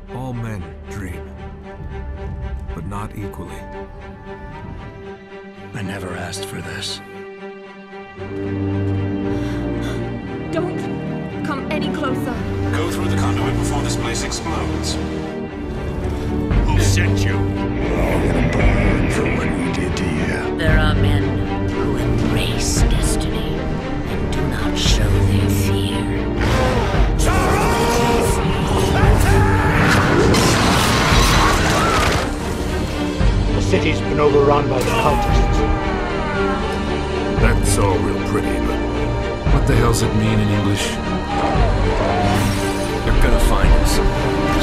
All men dream, but not equally. I never asked for this. Don't come any closer. Go through the conduit before this place explodes. Who sent you? We're all gonna burn for what we did to you. There are men who embrace destiny and do not show their fear. The city's been overrun by the cultists. That's all real pretty, but what the hell's it mean in English? They're gonna find us.